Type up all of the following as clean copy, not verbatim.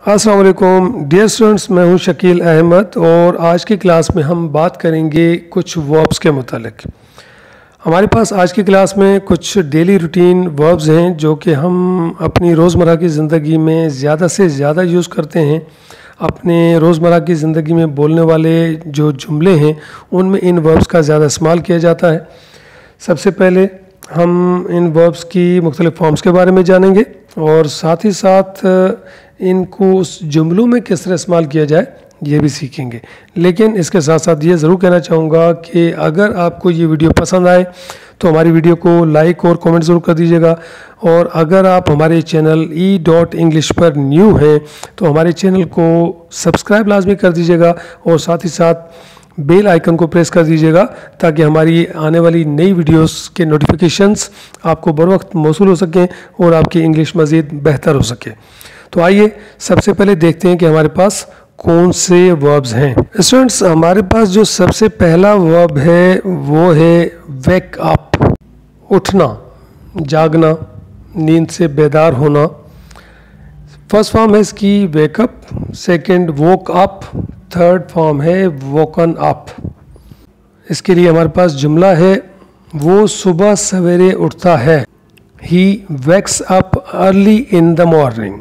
अस्सलाम वालेकुम dear students, मैं हूं शकील अहमद और आज की क्लास में हम बात करेंगे कुछ वर्ब्स के मुतालिक। हमारे पास आज की क्लास में कुछ डेली रूटीन वर्ब्स हैं जो कि हम अपनी रोज़मर्रा की ज़िंदगी में ज़्यादा से ज़्यादा यूज़ करते हैं। अपने रोज़मर्रा की ज़िंदगी में बोलने वाले जो जुमले हैं उनमें इन वर्ब्स का ज़्यादा इस्तेमाल किया जाता है। सबसे पहले हम इन वर्ब्स की मुख्तलिफ़ फॉर्म्स के बारे में जानेंगे और साथ ही साथ इनको उस जुमलों में किस तरह इस्तेमाल किया जाए ये भी सीखेंगे। लेकिन इसके साथ साथ ये ज़रूर कहना चाहूँगा कि अगर आपको ये वीडियो पसंद आए तो हमारी वीडियो को लाइक और कमेंट ज़रूर कर दीजिएगा। और अगर आप हमारे चैनल E.English पर न्यू हैं तो हमारे चैनल को सब्सक्राइब लाजमी कर दीजिएगा और साथ ही साथ बेल आइकन को प्रेस कर दीजिएगा ताकि हमारी आने वाली नई वीडियोस के नोटिफिकेशंस आपको बर वक्त मौसूल हो सकें और आपकी इंग्लिश मज़ीद बेहतर हो सके। तो आइए सबसे पहले देखते हैं कि हमारे पास कौन से वर्ब्स हैं। स्टूडेंट्स, हमारे पास जो सबसे पहला वर्ब है वो है वेक अप, उठना, जागना, नींद से बेदार होना। फर्स्ट फॉर्म है इसकी wake up, second woke up, third form है वोकन अप। इसके लिए हमारे पास जुमला है वो सुबह सवेरे उठता है। He wakes up early in the morning.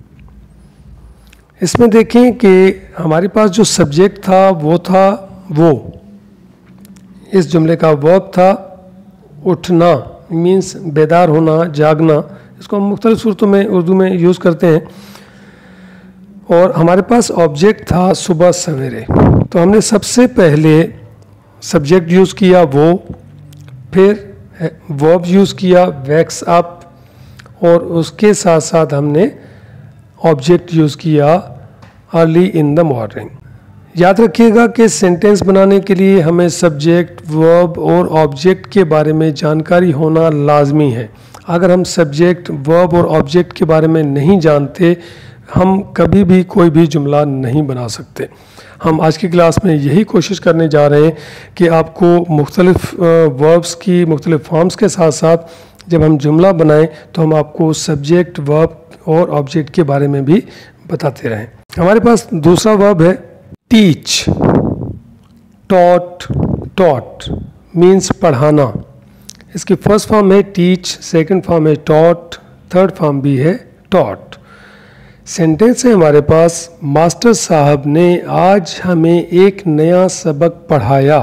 इसमें देखें कि हमारे पास जो सब्जेक्ट था वो था वो, इस जुमले का वर्ब था उठना, मीन्स बेदार होना, जागना। इसको हम मुख्तलिफ सूरतों में उर्दू में यूज़ करते हैं। और हमारे पास ऑब्जेक्ट था सुबह सवेरे, तो हमने सबसे पहले सब्जेक्ट यूज़ किया वो, फिर वर्ब यूज़ किया वैक्स अप और उसके साथ साथ हमने ऑब्जेक्ट यूज़ किया अर्ली इन द मॉर्निंग। याद रखिएगा कि सेंटेंस बनाने के लिए हमें सब्जेक्ट, वर्ब और ऑब्जेक्ट के बारे में जानकारी होना लाजमी है। अगर हम सब्जेक्ट, वर्ब और ऑब्जेक्ट के बारे में नहीं जानते हम कभी भी कोई भी जुमला नहीं बना सकते। हम आज की क्लास में यही कोशिश करने जा रहे हैं कि आपको मुख्तलिफ वर्ब्स की मुख्तलिफ फॉर्म्स के साथ साथ जब हम जुमला बनाएं तो हम आपको सब्जेक्ट, वर्ब और ऑब्जेक्ट के बारे में भी बताते रहें। हमारे पास दूसरा वर्ब है टीच, टॉट, टॉट मीन्स पढ़ाना। इसकी फर्स्ट फॉर्म है टीच, सेकंड फॉर्म है टॉट, थर्ड फॉर्म भी है टॉट। सेंटेंस है हमारे पास, मास्टर साहब ने आज हमें एक नया सबक पढ़ाया।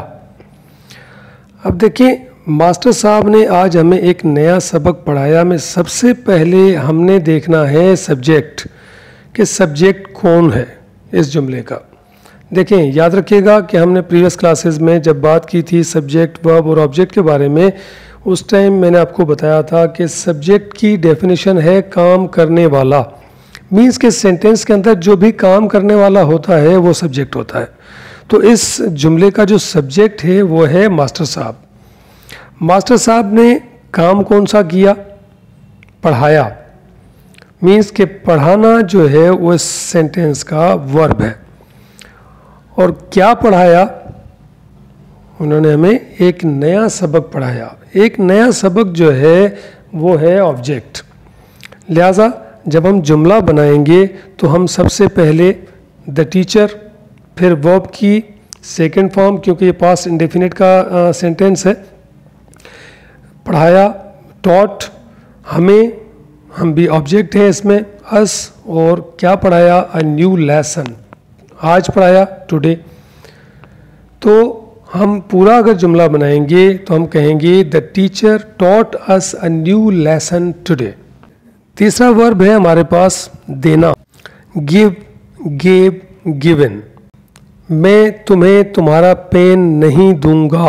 अब देखिए, मास्टर साहब ने आज हमें एक नया सबक पढ़ाया में सबसे पहले हमने देखना है सब्जेक्ट, कि सब्जेक्ट कौन है इस जुमले का। देखें, याद रखिएगा कि हमने प्रीवियस क्लासेस में जब बात की थी सब्जेक्ट, वर्ब और ऑब्जेक्ट के बारे में, उस टाइम मैंने आपको बताया था कि सब्जेक्ट की डेफिनेशन है काम करने वाला। मीन्स के सेंटेंस के अंदर जो भी काम करने वाला होता है वो सब्जेक्ट होता है। तो इस जुमले का जो सब्जेक्ट है वो है मास्टर साहब। मास्टर साहब ने काम कौन सा किया? पढ़ाया। मीन्स के पढ़ाना जो है वो इस सेंटेंस का वर्ब है। और क्या पढ़ाया? उन्होंने हमें एक नया सबक पढ़ाया। एक नया सबक जो है वो है ऑब्जेक्ट। लिहाजा जब हम जुमला बनाएंगे तो हम सबसे पहले द टीचर, फिर वर्ब की सेकंड फॉर्म, क्योंकि ये पास्ट इंडेफिनिट का सेंटेंस है, पढ़ाया, टॉट, हमें, हम भी ऑब्जेक्ट है इसमें, अस, और क्या पढ़ाया? अ न्यू लेसन, आज पढ़ाया, टुडे। तो हम पूरा अगर जुमला बनाएंगे तो हम कहेंगे the teacher taught us a new lesson today. तीसरा वर्ब है हमारे पास देना, गिव, गेव, गिवन। मैं तुम्हें तुम्हारा पेन नहीं दूंगा।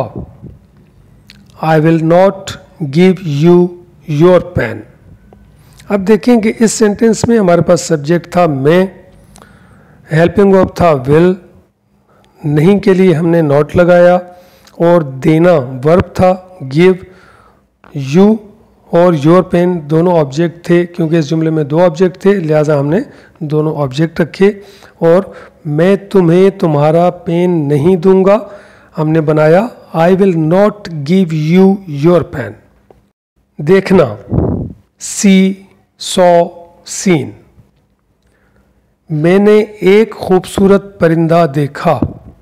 I will not give you your pen. अब देखें कि इस सेंटेंस में हमारे पास सब्जेक्ट था मैं, हेल्पिंग वर्ब था विल, नहीं के लिए हमने नॉट लगाया, और देना वर्ब था गिव, यू और योर पेन दोनों ऑब्जेक्ट थे। क्योंकि इस जुमले में दो ऑब्जेक्ट थे लिहाजा हमने दोनों ऑब्जेक्ट रखे। और मैं तुम्हें तुम्हारा पेन नहीं दूंगा हमने बनाया I will not give you your pen. देखना, सी, सॉ, सीन। मैंने एक खूबसूरत परिंदा देखा।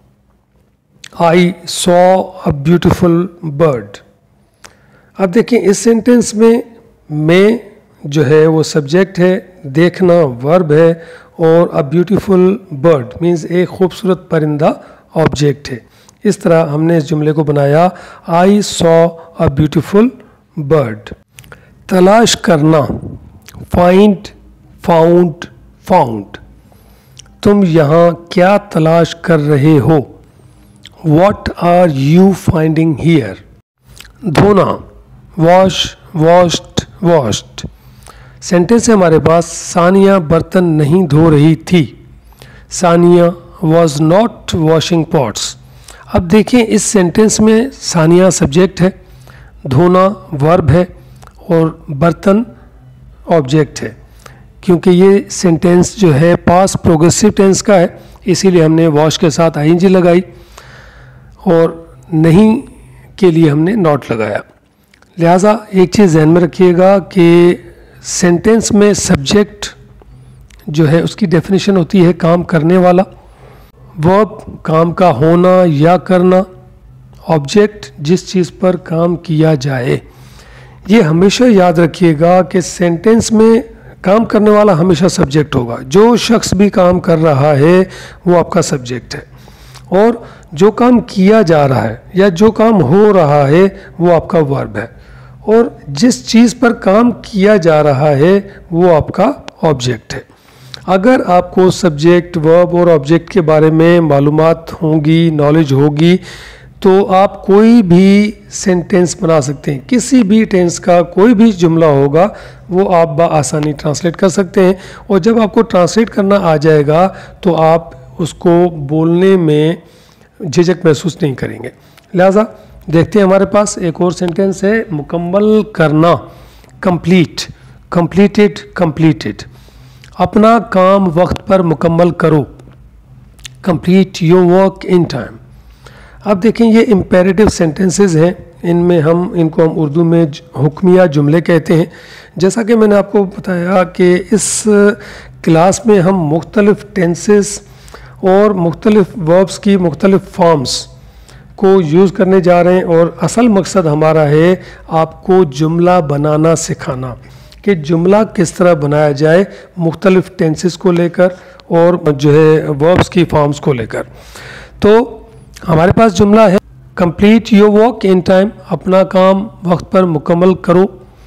I saw a beautiful bird. अब देखिए इस सेंटेंस में मैं जो है वो सब्जेक्ट है, देखना वर्ब है और अ ब्यूटीफुल बर्ड मीन्स एक खूबसूरत परिंदा ऑब्जेक्ट है। इस तरह हमने इस जुमले को बनाया, I saw a beautiful bird. तलाश करना, फाइंड, फाउंड, फाउंड। तुम यहाँ क्या तलाश कर रहे हो? What are you finding here? धोना, वॉश, वॉश्ड, वॉश्ड। सेंटेंस है हमारे पास, सानिया बर्तन नहीं धो रही थी। Sania was not washing pots. अब देखें इस सेंटेंस में सानिया सब्जेक्ट है, धोना वर्ब है और बर्तन ऑब्जेक्ट है। क्योंकि ये सेंटेंस जो है पास्ट प्रोग्रेसिव टेंस का है, इसीलिए हमने वॉश के साथ आईएनजी लगाई और नहीं के लिए हमने नॉट लगाया। लिहाजा एक चीज़ ध्यान में रखिएगा कि सेंटेंस में सब्जेक्ट जो है उसकी डेफिनेशन होती है काम करने वाला, वर्ब काम का होना या करना, ऑब्जेक्ट जिस चीज़ पर काम किया जाए। ये हमेशा याद रखिएगा कि सेंटेंस में काम करने वाला हमेशा सब्जेक्ट होगा। जो शख्स भी काम कर रहा है वो आपका सब्जेक्ट है, और जो काम किया जा रहा है या जो काम हो रहा है वो आपका वर्ब है, और जिस चीज़ पर काम किया जा रहा है वो आपका ऑब्जेक्ट है। अगर आपको सब्जेक्ट, वर्ब और ऑब्जेक्ट के बारे में मालूमात होंगी, नॉलेज होगी, तो आप कोई भी सेंटेंस बना सकते हैं। किसी भी टेंस का कोई भी जुमला होगा वो आप बआसानी ट्रांसलेट कर सकते हैं, और जब आपको ट्रांसलेट करना आ जाएगा तो आप उसको बोलने में झिझक महसूस नहीं करेंगे। लिहाजा देखते हैं, हमारे पास एक और सेंटेंस है, मुकम्मल करना, कंप्लीट, कंप्लीटेड, कंप्लीटेड। अपना काम वक्त पर मुकम्मल करो, complete your work in time. अब देखें ये इम्पेरेटिव सेंटेंसेस हैं, इनमें इनको हम उर्दू में हुक्मिया जुमले कहते हैं। जैसा कि मैंने आपको बताया कि इस क्लास में हम मुख्तलिफ टेंसेस और मुख्तलिफ वर्ब्स की मुख्तलिफ फॉर्म्स को यूज़ करने जा रहे हैं, और असल मकसद हमारा है आपको जुमला बनाना सिखाना कि जुमला किस तरह बनाया जाए मुख्तलिफ टेंसेस को लेकर और जो है वर्ब्स की फॉर्म्स को लेकर। तो हमारे पास जुमला है, complete your work in time, अपना काम वक्त पर मुकम्मल करो।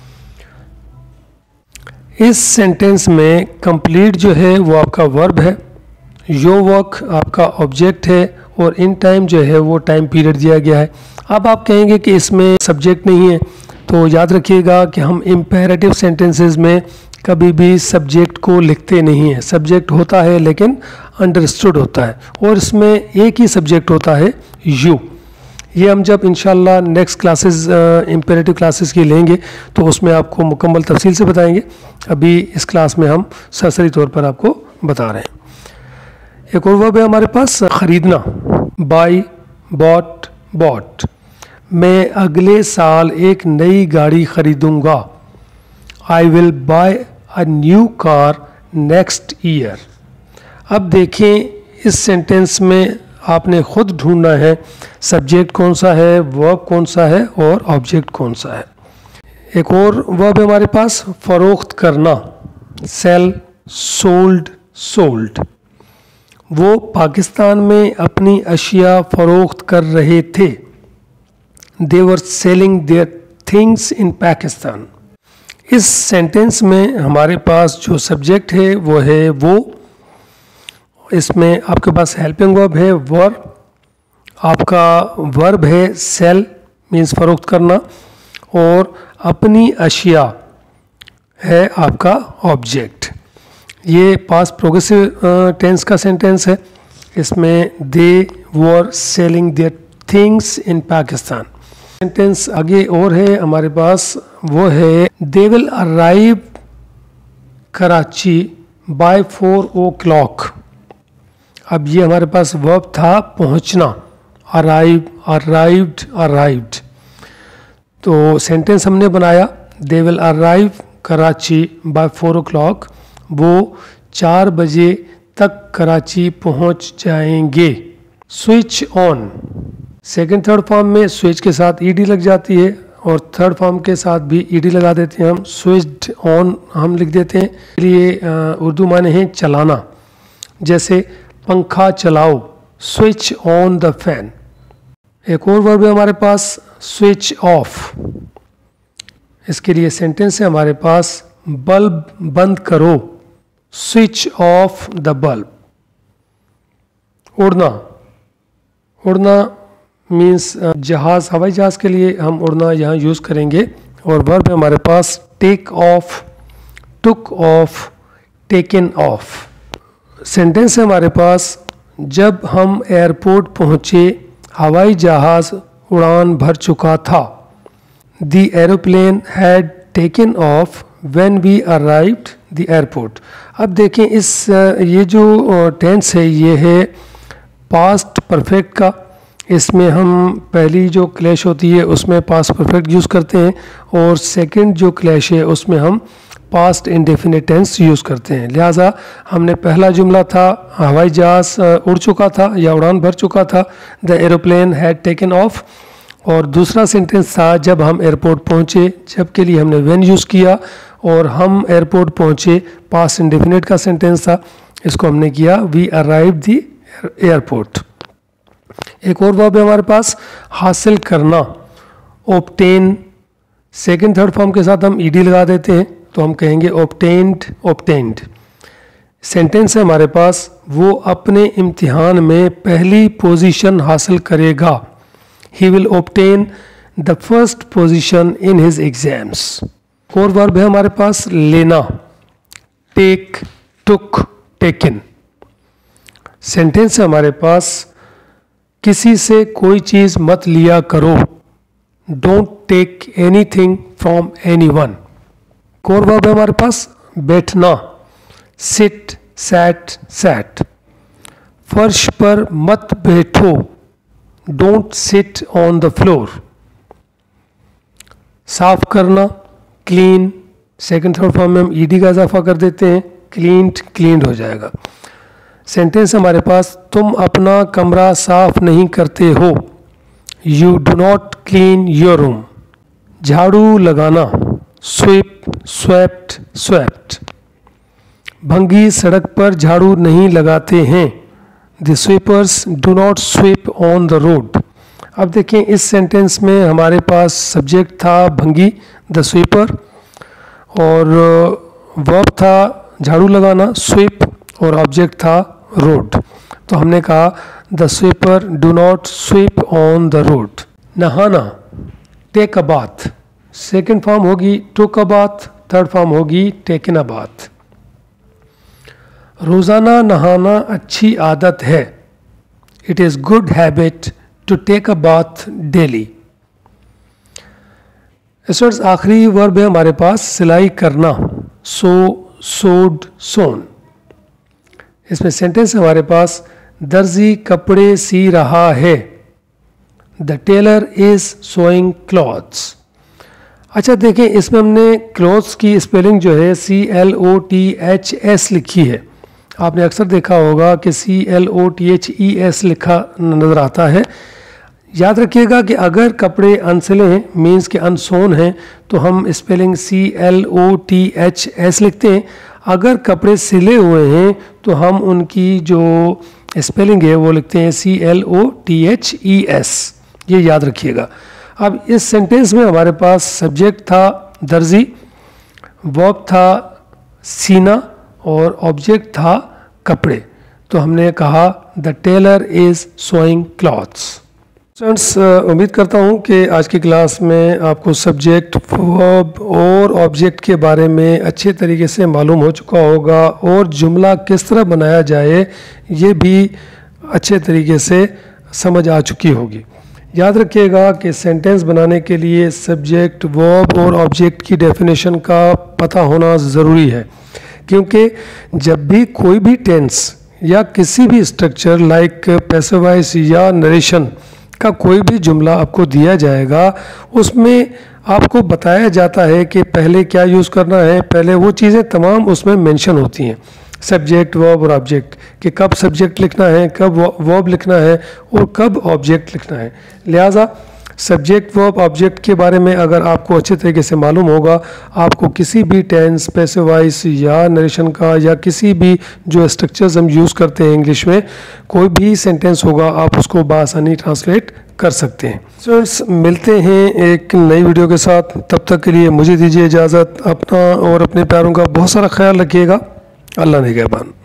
इस सेंटेंस में कंप्लीट जो है वो आपका वर्ब है, योर वर्क आपका ऑब्जेक्ट है, और इन टाइम जो है वो टाइम पीरियड दिया गया है। अब आप कहेंगे कि इसमें सब्जेक्ट नहीं है, तो याद रखिएगा कि हम इम्पेरेटिव सेंटेंसेस में कभी भी सब्जेक्ट को लिखते नहीं हैं। सब्जेक्ट होता है लेकिन अंडरस्टूड होता है, और इसमें एक ही सब्जेक्ट होता है, यू। ये हम जब इंशाल्लाह नेक्स्ट क्लासेस इम्पेरेटिव क्लासेस की लेंगे तो उसमें आपको मुकम्मल तफसील से बताएंगे। अभी इस क्लास में हम सरसरी तौर पर आपको बता रहे हैं। एक और वर्ब है हमारे पास, ख़रीदना, बाई, बॉट, बॉट। मैं अगले साल एक नई गाड़ी ख़रीदूँगा, I will buy a new car next year. अब देखें इस सेंटेंस में आपने ख़ुद ढूंढना है सब्जेक्ट कौन सा है, वर्ब कौन सा है और ऑब्जेक्ट कौन सा है। एक और वर्ब है हमारे पास, फ़रोख्त करना, सेल, सोल्ड, सोल्ड। वो पाकिस्तान में अपनी अशिया फ़रोख्त कर रहे थे, they were selling their things in Pakistan. इस सेंटेंस में हमारे पास जो सब्जेक्ट है वो है वो, इसमें आपके पास हेल्पिंग वर्ब है वर, आपका वर्ब है सेल मीन्स फ़रोख्त करना, और अपनी अशिया है आपका ऑब्जेक्ट। ये पास्ट प्रोग्रेसिव टेंस का सेंटेंस है, इसमें they were selling their things in Pakistan. Sentence आगे और है हमारे पास, वो है they will arrive Karachi by 4 o'clock। अब ये हमारे पास वर्ब था पहुंचना, अराइव, अराइव्ड, अराइव्ड। तो सेंटेंस हमने बनाया, they will arrive Karachi by 4 o'clock। वो 4 बजे तक कराची पहुंच जाएंगे। Switch on, second third form में स्विच के साथ ईडी लग जाती है और थर्ड फॉर्म के साथ भी ईडी लगा देते हैं हम। स्विच्ड ऑन हम लिख देते हैं। लिए उर्दू माने हैं चलाना, जैसे पंखा चलाओ, स्विच ऑन द फैन। एक और वर्ब है हमारे पास स्विच ऑफ। इसके लिए सेंटेंस है हमारे पास बल्ब बंद करो, स्विच ऑफ द बल्ब। उड़ना, उड़ना मीन्स जहाज, हवाई जहाज के लिए हम उड़ना यहाँ यूज़ करेंगे। और वर्ब है हमारे पास take off, took off, taken off. Sentence है हमारे पास जब हम एयरपोर्ट पहुँचे हवाई जहाज उड़ान भर चुका था। The aeroplane had taken off when we arrived the airport. अब देखें इस ये जो टेंस है ये है पास्ट परफेक्ट का। इसमें हम पहली जो क्लैश होती है उसमें पास्ट परफेक्ट यूज़ करते हैं और सेकंड जो क्लैश है उसमें हम पास्ट इंडेफिनिट टेंस यूज़ करते हैं। लिहाजा हमने पहला जुमला था हवाई जहाज उड़ चुका था या उड़ान भर चुका था, the aeroplane had taken off. और दूसरा सेंटेंस था जब हम एयरपोर्ट पहुँचे, जब के लिए हमने व्हेन यूज़ किया और हम एयरपोर्ट पहुँचे पास्ट इंडेफिनिट का सेंटेंस था, इसको हमने किया वी अराइव्ड द एयरपोर्ट। एक और वर्ब है हमारे पास हासिल करना, ऑब्टेन। सेकंड थर्ड फॉर्म के साथ हम ईडी लगा देते हैं तो हम कहेंगे ऑब्टेन्ड, ऑब्टेन्ड। सेंटेंस है हमारे पास वो अपने इम्तिहान में पहली पोजीशन हासिल करेगा, he will obtain the first position in his exams. और वर्ब है हमारे पास लेना, टेक, टुक, टेकन। सेंटेंस है हमारे पास किसी से कोई चीज़ मत लिया करो, don't take anything from anyone. कोर वर्ब है हमारे पास बैठना, सिट, सैट, सैट। फर्श पर मत बैठो, don't sit on the floor. साफ करना, क्लीन। सेकंड थर्ड फॉर्म में हम ईडी का इजाफा कर देते हैं, क्लीन्ड, क्लीन्ड हो जाएगा। सेंटेंस हमारे पास तुम अपना कमरा साफ नहीं करते हो, you do not clean your room. झाड़ू लगाना, स्वीप, स्वेप्ट, स्वेप्ट। भंगी सड़क पर झाड़ू नहीं लगाते हैं, the sweepers do not sweep on the road. अब देखें इस सेंटेंस में हमारे पास सब्जेक्ट था भंगी, द स्वीपर, और वर्ब था झाड़ू लगाना, स्वीप, और ऑब्जेक्ट था रोड। तो हमने कहा the sweeper do not sweep on the road. नहाना, take a bath. Second form होगी took a bath, third form होगी टेकन अ बाथ। रोज़ाना नहाना अच्छी आदत है, it is good habit to take a bath daily. Students आखिरी verb है हमारे पास सिलाई करना, सो, सोड, सोन। इसमें सेंटेंस हमारे पास दर्जी कपड़े सी रहा है, the tailor is sewing clothes. अच्छा देखें इसमें हमने क्लॉथ्स की स्पेलिंग जो है CLOTHS लिखी है। आपने अक्सर देखा होगा कि CLOTHES लिखा नज़र आता है। याद रखिएगा कि अगर कपड़े अनसिले हैं मीन्स के अनसोन हैं तो हम स्पेलिंग CLOTHS लिखते हैं। अगर कपड़े सिले हुए हैं तो हम उनकी जो स्पेलिंग है वो लिखते हैं CLOTHES। ये याद रखिएगा। अब इस सेंटेंस में हमारे पास सब्जेक्ट था दर्जी, वर्ब था सीना और ऑब्जेक्ट था कपड़े। तो हमने कहा the tailor is sewing clothes. Students उम्मीद करता हूँ कि आज की क्लास में आपको सब्जेक्ट, वर्ब और ऑब्जेक्ट के बारे में अच्छे तरीके से मालूम हो चुका होगा और जुमला किस तरह बनाया जाए ये भी अच्छे तरीके से समझ आ चुकी होगी। याद रखिएगा कि सेंटेंस बनाने के लिए सब्जेक्ट, वर्ब और ऑब्जेक्ट की डेफिनेशन का पता होना ज़रूरी है, क्योंकि जब भी कोई भी टेंस या किसी भी स्ट्रक्चर लाइक पैसिव वॉइस या नरेशन का कोई भी जुमला आपको दिया जाएगा उसमें आपको बताया जाता है कि पहले क्या यूज़ करना है, पहले वो चीज़ें तमाम उसमें मेंशन होती हैं। सब्जेक्ट वर्ब और ऑब्जेक्ट कि कब सब्जेक्ट लिखना है, कब वर्ब लिखना है और कब ऑब्जेक्ट लिखना है। लिहाजा सब्जेक्ट वर्ब ऑब्जेक्ट के बारे में अगर आपको अच्छे तरीके से मालूम होगा, आपको किसी भी टेंस, पैसिव वॉइस या नरेशन का या किसी भी जो स्ट्रक्चर्स हम यूज़ करते हैं इंग्लिश में, कोई भी सेंटेंस होगा आप उसको बआसानी ट्रांसलेट कर सकते हैं। स्टूडेंट्स, मिलते हैं एक नई वीडियो के साथ, तब तक के लिए मुझे दीजिए इजाज़त। अपना और अपने प्यारों का बहुत सारा ख्याल रखिएगा। अल्लाह निगहबान।